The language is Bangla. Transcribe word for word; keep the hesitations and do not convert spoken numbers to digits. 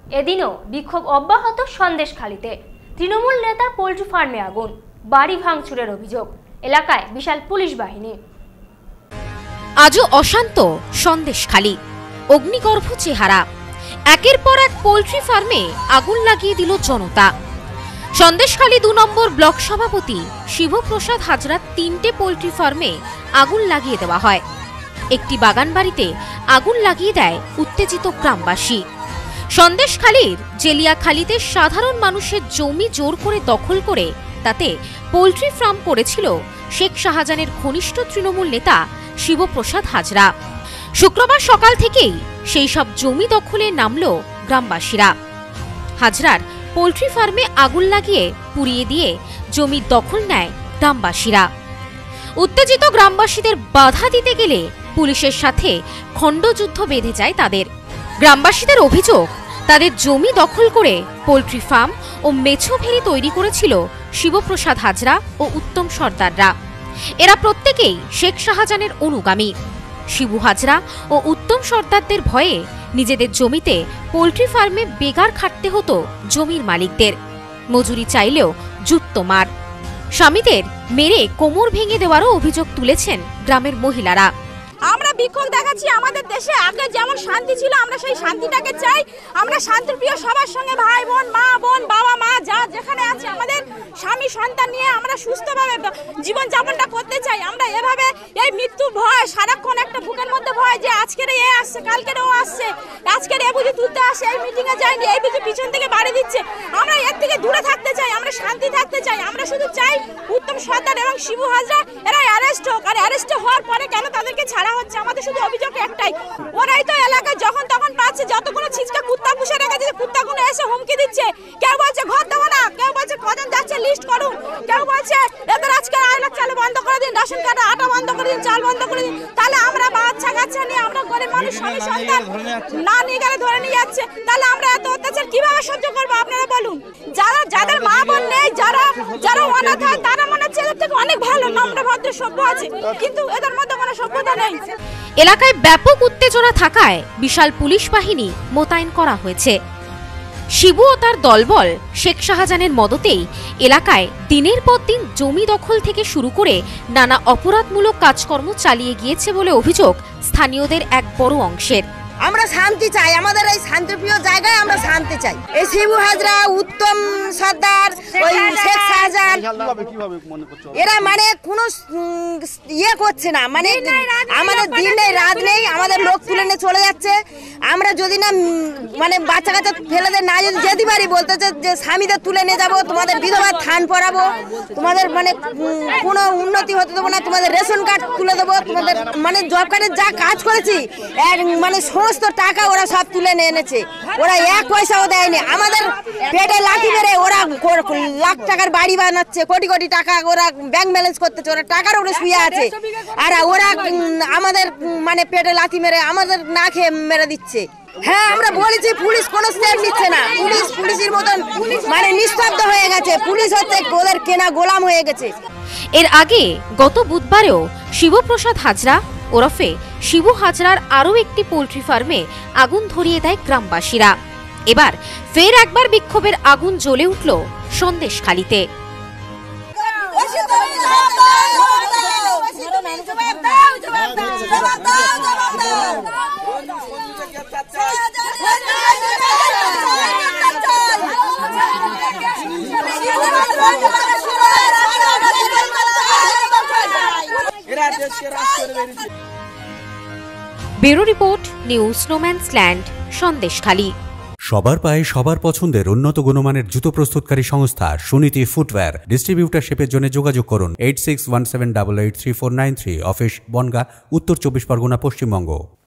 এদিনও বিক্ষোভ অব্যাহত সন্দেশখালীতে। তৃণমূল নেতার পোল্ট্রি ফার্মে আগুন, বাড়ি ভাঙচুরের অভিযোগ, এলাকায় বিশাল পুলিশ বাহিনী। আজও অশান্ত সন্দেশখালী, অগ্নিগর্ভ চেহারা। একের পর এক পোল্ট্রি ফার্মে আগুন লাগিয়ে দিল জনতা। সন্দেশখালী দু নম্বর ব্লক সভাপতি শিবপ্রসাদ হাজরার তিনটে পোল্ট্রি ফার্মে আগুন লাগিয়ে দেওয়া হয়। একটি বাগান বাড়িতে আগুন লাগিয়ে দেয় উত্তেজিত গ্রামবাসী। সন্দেশখালীর জেলিয়াখালীতে সাধারণ মানুষের জমি জোর করে দখল করে তাতে পোল্ট্রি ফার্ম করেছিল শেখ শাহজাহানের ঘনিষ্ঠ তৃণমূল নেতা শিবপ্রসাদ হাজরা। শুক্রবার সকাল থেকেই সেই সব জমি দখলে নামল গ্রামবাসীরা। হাজরার পোল্ট্রি ফার্মে আগুন লাগিয়ে পুড়িয়ে দিয়ে জমি দখল নেয় গ্রামবাসীরা। উত্তেজিত গ্রামবাসীদের বাধা দিতে গেলে পুলিশের সাথে খণ্ডযুদ্ধ বেঁধে যায় তাদের। গ্রামবাসীদের অভিযোগ, তাদের জমি দখল করে পোল্ট্রি ফার্ম ও মেছো ভেড়ি তৈরি করেছিল শিবপ্রসাদ হাজরা ও উত্তম সর্দাররা। এরা প্রত্যেকেই শেখ শাহজাহানের অনুগামী। শিবু হাজরা ও উত্তম সর্দারদের ভয়ে নিজেদের জমিতে পোল্ট্রি ফার্মে বেগার খাটতে হতো জমির মালিকদের। মজুরি চাইলেও জুটত মার। স্বামীদের মেরে কোমর ভেঙে দেওয়ারও অভিযোগ তুলেছেন গ্রামের মহিলারা। আমরা বিক্ষোভ দেখাচ্ছি, আমাদের দেশে আগে যেমন শান্তি ছিল আমরা সেই শান্তিটাকে চাই। আমরা শান্তিপ্রিয়, সবার সঙ্গে ভাই বোন, মা বোন, বাবা মা যা যেখানে আছে আমাদের স্বামী সন্তান নিয়ে আমরা সুস্থভাবে জীবন যাপনটা করতে চাই। আমরা এভাবে এই মৃত্যুর ভয়, সারাক্ষণ একটা বুকের মধ্যে ভয় যে আজকের এ আসছে, কালকের ও আসছে, আজকের এ বুঝি তুলতে আসে, এই মিটিংয়ে যায়নি, এই বুঝি পিছন থেকে বাড়ি দিচ্ছে। আমরা এর থেকে দূরে থাকতে চাই, আমরা শান্তি থাকতে চাই। আমরা শুধু চাই উত্তম সর্দার এবং শিবু হাজরা এরা অ্যারেস্ট হোক। আর অ্যারেস্ট হওয়ার পরে কেন তাদেরকে ছাড়া হচ্ছে? আমাদের শুধু অভিযোগ একটাই, ওরাই তো এলাকায় যখন তখন পাচ্ছে, যতগুলো ছিচকা কুত্তা পুষে রেখেছে কুত্তাগুলো এসে হুমকি দিচ্ছে। কেউ বলছে ঘর দেবো না, কেউ বলছে কজন যাচ্ছে লিস্ট করুন, কেউ বলছে এদের আজকে আয়লার চাল বন্ধ করে দিন, রেশন কার্ডে আটা বন্ধ করে দিন, চাল বন্ধ করে দিন। তাহলে আমরা বাচ্চা কাচ্চা নিয়ে আমরা গরিব মানুষ, স্বামী সন্তান না নিয়ে গেলে ধরে নিয়ে যাচ্ছে, তাহলে আমরা এত অত্যাচার কিভাবে সহ্য করবো আপনারা বলুন? যারা যাদের মা বোন নেই, যারা যারা অনাথ হয়, তারা মনে হচ্ছে এদের থেকে অনেক ভালো, নম্র ভদ্র সভ্য আছে, কিন্তু এদের মধ্যে কোনো সভ্যতা নেই। এলাকায় ব্যাপক উত্তেজনা থাকায় বিশাল পুলিশ বাহিনী মোতায়েন করা হয়েছে। শিবু ও তার দলবল শেখ শাহজাহানের মদতেই এলাকায় দিনের পর দিন জমি দখল থেকে শুরু করে নানা অপরাধমূলক কাজকর্ম চালিয়ে গিয়েছে বলে অভিযোগ স্থানীয়দের এক বড় অংশের। আমরা শান্তি চাই, আমাদের এই শান্তিপ্রিয় জায়গায় আমরা শান্তি চাই। এই শিবু হাজরা, উত্তম সর্দার, ওই শেখ শাহজাহান এরা মানে কোনো ইয়ে করছে না, মানে আমাদের দিন নেই রাত নেই, আমাদের লোক তুলে নিয়ে চলে যাচ্ছে। আমরা যদি না মানে বাচ্চা কাচ্চা ফেলেদের না যদি যেতে পারি, বলতেছে যে স্বামীদের তুলে নিয়ে যাবো, তোমাদের বিধবা থান পড়াবো, তোমাদের মানে কোনো উন্নতি হতে দেবো না, তোমাদের রেশন কার্ড তুলে দেবো, তোমাদের মানে জব কার্ডের যা কাজ করেছি এক মানে সমস্ত টাকা ওরা সব তুলে নিয়ে এনেছে। ওরা এক পয়সাও দেয়নি। আমাদের পেটে লাঠি মেরে ওরা লাখ টাকার বাড়ি বানাচ্ছে, কোটি কোটি টাকা ওরা ব্যাংক ব্যালেন্স করতেছে, ওরা টাকার উপরে শুয়ে আছে। আর ওরা আমাদের মানে পেটে লাঠি মেরে আমাদের না খেয়ে মেরে দিচ্ছে। হ্যাঁ, আমরা বলেছি, পুলিশ কোনো স্টেপ নিচ্ছে না। পুলিশ পুলিশের মতন মানে নিস্তব্ধ হয়ে গেছে। পুলিশ হচ্ছে ওদের কেনা গোলাম হয়ে গেছে। এর আগে গত বুধবারেও শিবপ্রসাদ হাজরা ওরফে শিবু হাজরার আরও একটি পোল্ট্রি ফার্মে আগুন ধরিয়ে দেয় গ্রামবাসীরা। এবার ফের একবার বিক্ষোভের আগুন জ্বলে উঠল সন্দেশখালীতে। Bureau report, news no man's land, Sandeshkhali. সবার পায়ে সবার পছন্দের উন্নত গুণমানের জুতো প্রস্তুতকারী সংস্থা সুনীতি ফুটওয়্যার। ডিস্ট্রিবিউটারশিপের জন্য যোগাযোগ করুন eight six one seven double eight three four nine three. Office Bongaon, Uttar Chabbish Pargana, Paschimbanga.